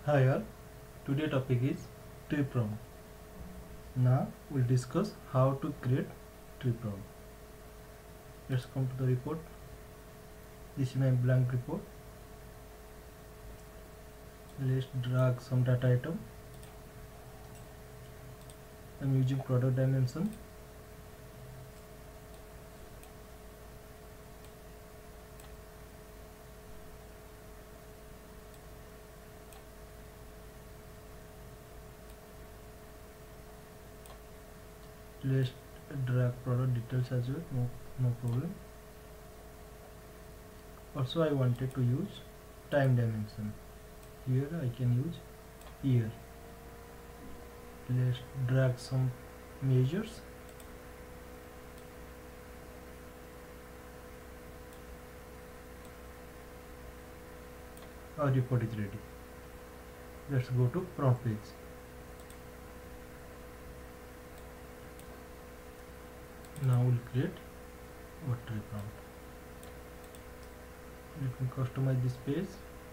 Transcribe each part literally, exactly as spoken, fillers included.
Hi all, today topic is tree prompt. Now we'll discuss how to create tree prompt. Let's come to the report. This is my blank report. Let's drag some data item. I'm using product dimension. Let's drag product details as well, no, no problem. Also I wanted to use time dimension. Here I can use year. Let's drag some measures. Our report is ready. Let's go to prompt page. Now we'll create our tree prompt. Let me customize this page.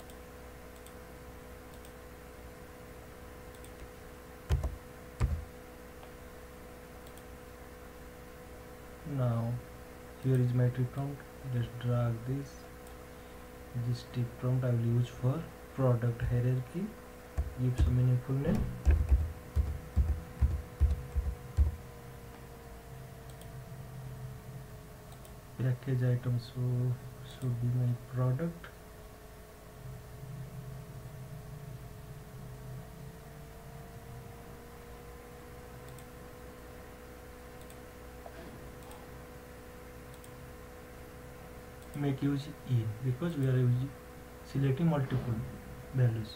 Now here is my tree prompt. Let's drag this. This tree prompt I will use for product hierarchy. Give some meaningful name. Package item so should be my product. Make use in because we are using selecting multiple values.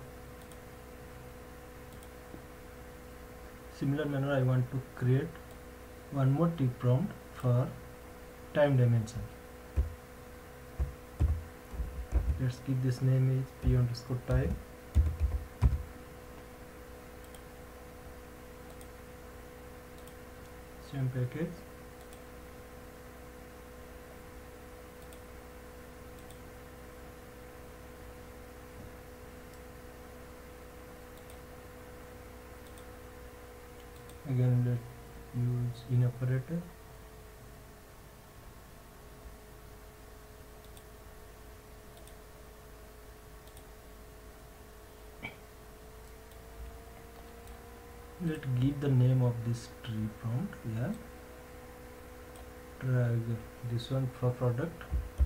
Similar manner I want to create one more tree prompt for time dimension. Let's give this name is p underscore time. Same package. Again let's use in operator. Let's give the name of this tree prompt. Yeah, drag this one for product.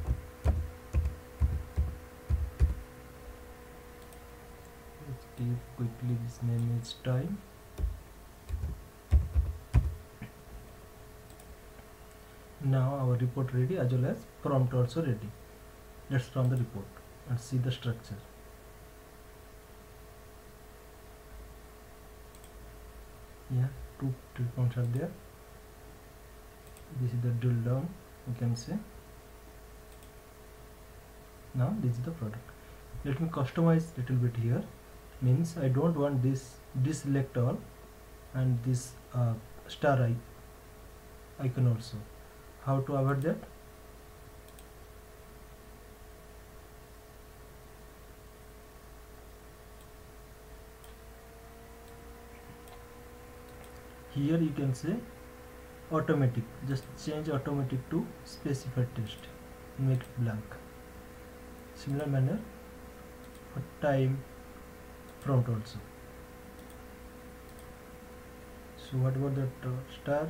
Let's give quickly this name is time. Now our report ready as well as prompt also ready. Let's run the report and see the structure. Yeah, two tree prompts are there. This is the drill down, you can say. Now this is the product. Let me customize little bit here. Means I don't want this deselect all and this uh, star eye icon also. How to avoid that? Here you can say automatic, just change automatic to specified text, make it blank. Similar manner for time prompt also. So what about that uh, star?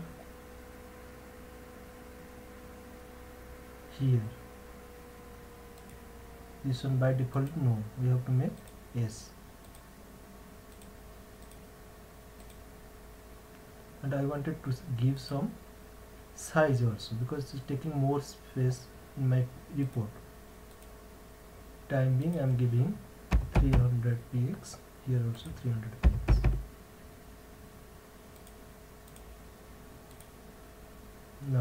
Here this one by default no, we have to make yes. And I wanted to give some size also because it's taking more space in my report. Time being I am giving three hundred p x, here also three hundred p x. Now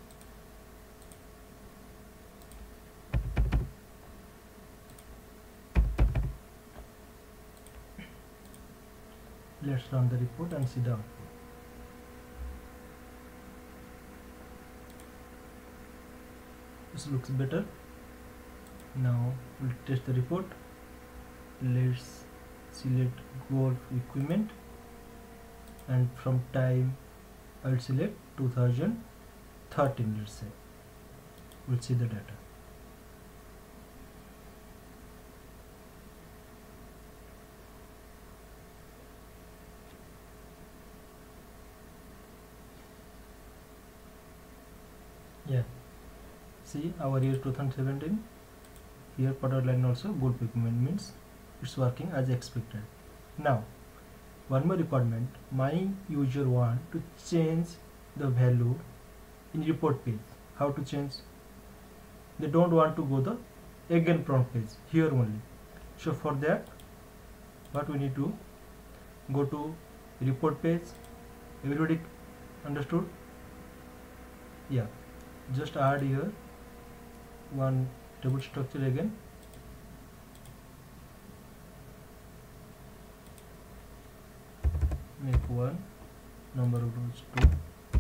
let's run the report and see the output. This looks better. Now we'll test the report. Let's select golf equipment, and from time I will select two thousand thirteen, let's say. We'll see the data. Yeah, see our year two thousand seventeen. Here product line also golf equipment, means it's working as expected. Now one more requirement, my user want to change the value in report page. How to change? They don't want to go the again prompt page, here only. So for that, what we need to go to report page. Everybody understood? Yeah, just add here one table structure again. Make one, number of rows two.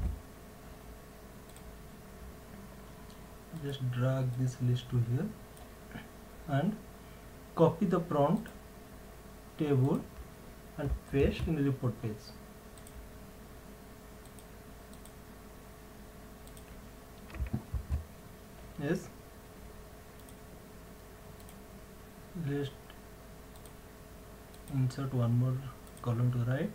Just drag this list to here and copy the prompt table and paste in the report page. Yes, just insert one more column to the right.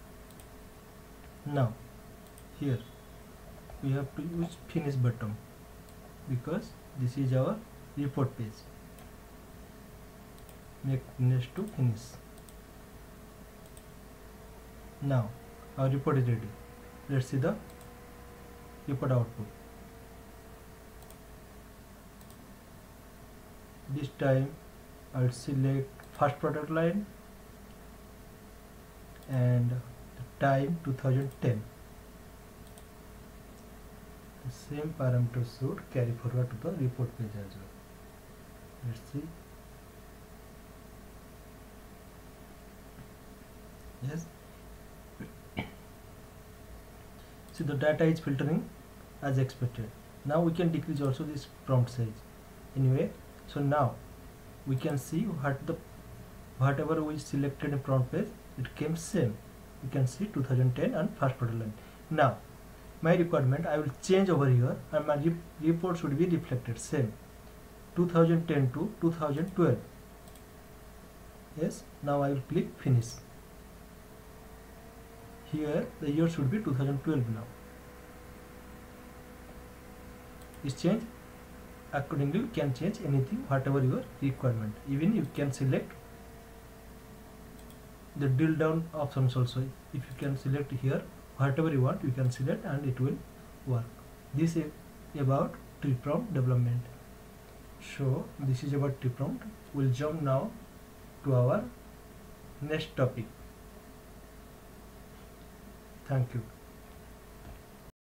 Now here we have to use finish button because this is our report page. Make next to finish. Now our report is ready. Let's see the report output. This time I'll select first product line and the time two thousand ten. The same parameters should carry forward to the report page as well. Let's see. Yes. See, the data is filtering as expected. Now we can decrease also this prompt size. Anyway, so now we can see what the whatever we selected in prompt page, it came same. You can see two thousand ten and first product line. Now my requirement, I will change over here and my rep report should be reflected same two thousand ten to two thousand twelve. Yes, now I will click finish. Here the year should be two thousand twelve now. Is changed. Accordingly you can change anything whatever your requirement. Even you can select the drill down options also. If you can select here whatever you want, you can select and it will work. This is about tree prompt development. So this is about tree prompt. We'll jump now to our next topic. Thank you.